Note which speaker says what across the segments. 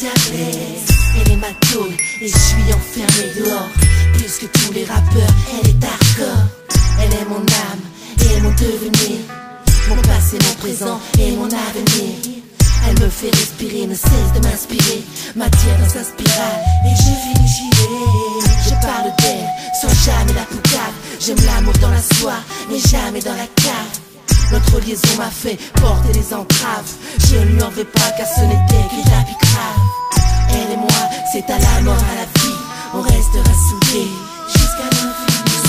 Speaker 1: diablesse. Elle est ma tôle et je suis enfermé dehors. Plus que tous les rappeurs, elle est hardcore. Elle est mon âme et mon devenir, mon passé, mon présent et mon avenir. Elle me fait respirer, ne cesse de m'inspirer, m'attire dans sa spirale et je finis gilet. Je parle d'elle sans jamais la poucave. J'aime l'amour dans la soie mais jamais dans la cave. Notre liaison m'a fait porter les entraves. Je ne lui en veux pas car ce n'était que la vie grave. Elle et moi, c'est à la mort, à la vie. On restera soudés jusqu'à l'infini.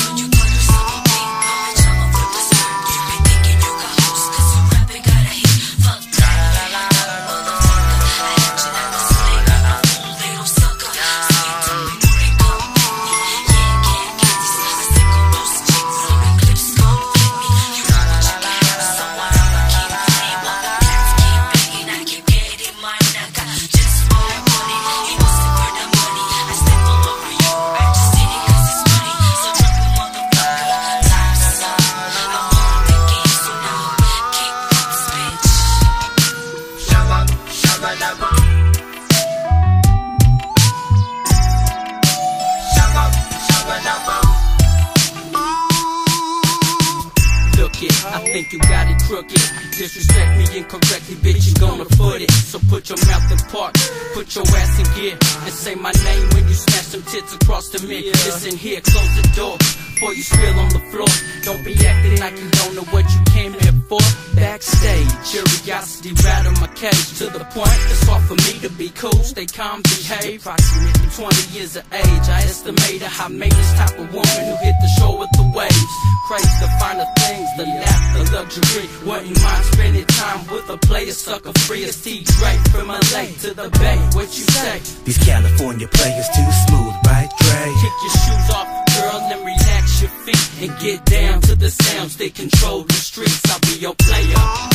Speaker 2: I think you got it crooked. Disrespect me incorrectly, bitch, you gonna foot it. So put your mouth in park, put your ass in gear, and say my name when you smash them tits across the mirror. Listen here, close the door before you spill on the floor. Don't be acting like you don't know what you came here for. Backstage, curiosity rattle my cage to the point it's hard for me to be cool. Stay calm, behave. Approximately 20 years of age, I estimate a high maintenance type of woman who hit the shore with the waves. Craze the finer things, the laughter, luxury. Wouldn't mind spending time with a player sucker free as T-Drake from LA to the Bay. What you say?
Speaker 3: These California players too smooth, right, Dre?
Speaker 2: Kick your shoes off, girl, and relax your feet and get down to the sounds that control the streets. I'll be your player.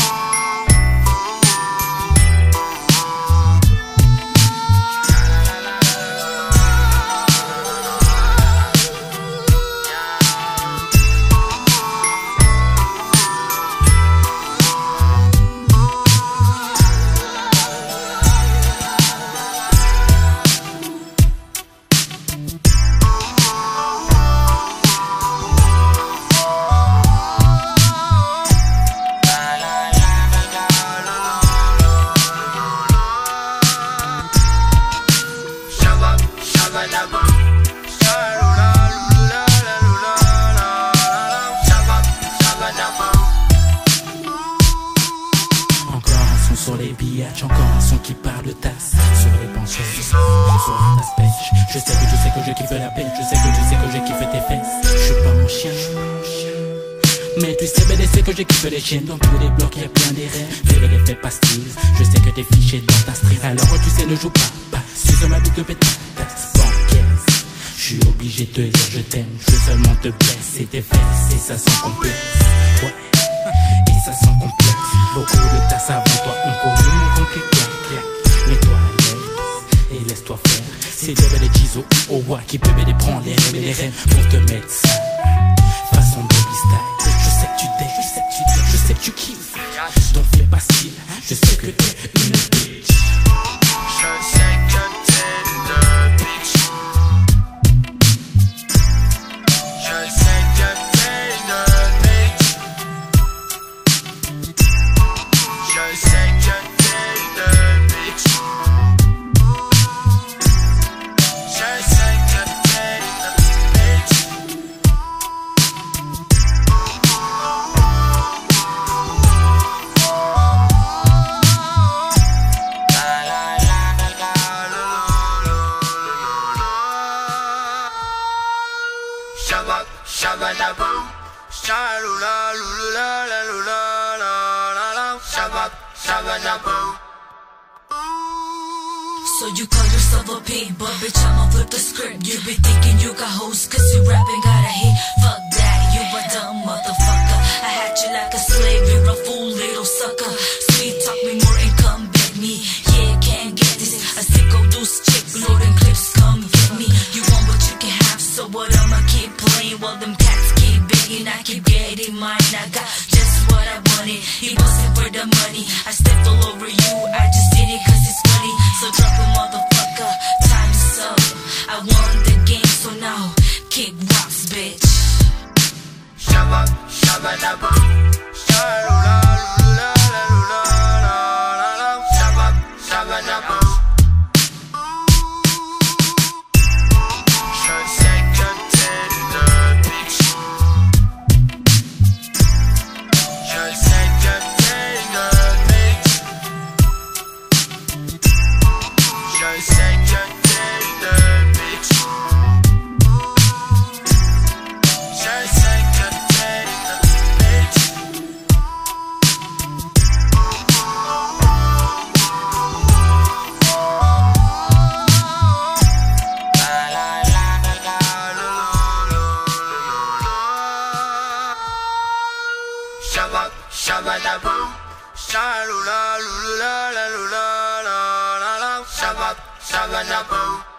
Speaker 4: Sur les biatchs, encore un son qui parle de tasse. Sur les penchets, sur ta spèche. Je sais que je kiffe la peine. Je sais que je kiffe tes fesses. Je suis pas mon chien. Mais tu sais, bébé, c'est que je kiffe les chiens. Dans tous les blocs, y'a plein des rêves. Fais l'effet pastilles. Je sais que t'es fiché dans ta street. Alors tu sais, ne joue pas. Si je m'habite de pétasse, bancaise. Je suis obligé de te dire je t'aime. Je veux seulement te blesser tes fesses. Et ça sans complexe. Ouais. Et ça sans complexe. Beaucoup de tasses avant toi ont connu mon complet. Mets-toi à l'aise et laisse-toi faire. C'est des Jizo au roi qui peut les prendre les rêves et les rêves pour te mettre ça. Façon baby style. Je sais que tu t'aimes, je sais que tu kiffes. Donc fais pas style, je sais que t'es une bitch.
Speaker 5: Je sais que t'es une bitch. Je sais que t'es une bitch. Je sais que t'es une bitch. Je sais que t'es une bitch. Shabba, shabba da boo. Shalula, lula, la lula, la la la. Shabba, shabba da boo.
Speaker 6: So you call yourself a pimp, but bitch I'ma flip the script. You be thinking you got hoes cause you rapping got a hit. Fuck that, you a dumb motherfucker. I had you like a slave, you're a fool little sucker. Sweet talk me more and come back me. Yeah, can't get this. A sicko deuce chick, loading clips, come get me. You want what you can have, so what I'ma keep playing while them cats keep begging. I keep getting mine, I got just what I wanted. He wasn't for the money, I stepped all over you, I just did it cause it's funny. So drop a mother
Speaker 5: shabba, shabba da boo. Sha-loo-la, loo-la, la, loo-la, la, la, la. Shabba, shabba da boo.